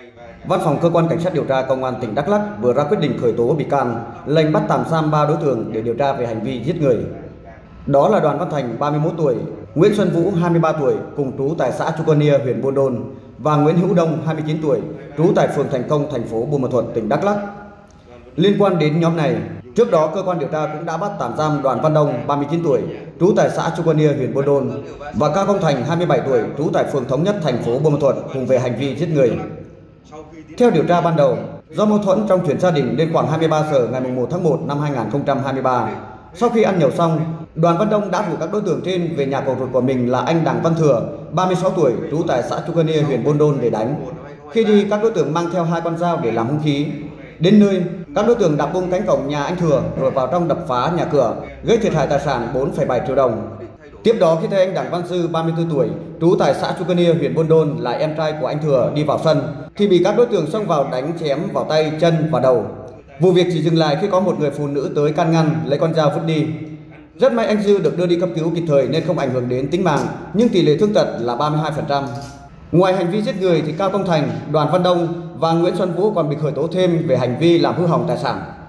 Văn phòng Cơ quan Cảnh sát điều tra Công an tỉnh Đắk Lắk vừa ra quyết định khởi tố bị can, lệnh bắt tạm giam 3 đối tượng để điều tra về hành vi giết người. Đó là Đoàn Văn Thành, 31 tuổi, Nguyễn Xuân Vũ, 23 tuổi, cùng trú tại xã Chucania, huyện Buôn Đôn, và Nguyễn Hữu Đông, 29 tuổi, trú tại phường Thành Công, thành phố Buôn Ma Thuột, tỉnh Đắk Lắk. Liên quan đến nhóm này, trước đó cơ quan điều tra cũng đã bắt tạm giam Đoàn Văn Đông, 39 tuổi, trú tại xã Chucania, huyện Buôn Đôn, và Cao Công Thành, 27 tuổi, trú tại phường Thống Nhất, thành phố Buôn Ma Thuột, cùng về hành vi giết người. Theo điều tra ban đầu, do mâu thuẫn trong chuyện gia đình nên khoảng 23 giờ ngày 1 tháng 1 năm 2023, sau khi ăn nhậu xong, Đoàn Văn Đông đã rủ các đối tượng trên về nhà cậu ruột của mình là anh Đặng Văn Thừa, 36 tuổi, trú tại xã Chucania, huyện Buôn Đôn để đánh. Khi đi, các đối tượng mang theo 2 con dao để làm hung khí. Đến nơi, các đối tượng đạp bung cánh cổng nhà anh Thừa rồi vào trong đập phá nhà cửa, gây thiệt hại tài sản 4,7 triệu đồng. Tiếp đó, khi thấy anh Đặng Văn Sư, 34 tuổi, trú tại xã Chucania, huyện Buôn Đôn là em trai của anh Thừa đi vào sân, thì bị các đối tượng xông vào đánh chém vào tay, chân và đầu. Vụ việc chỉ dừng lại khi có một người phụ nữ tới can ngăn, lấy con dao vứt đi. Rất may anh Dư được đưa đi cấp cứu kịp thời nên không ảnh hưởng đến tính mạng, nhưng tỷ lệ thương tật là 32%. Ngoài hành vi giết người thì Cao Công Thành, Đoàn Văn Đông và Nguyễn Xuân Vũ còn bị khởi tố thêm về hành vi làm hư hỏng tài sản.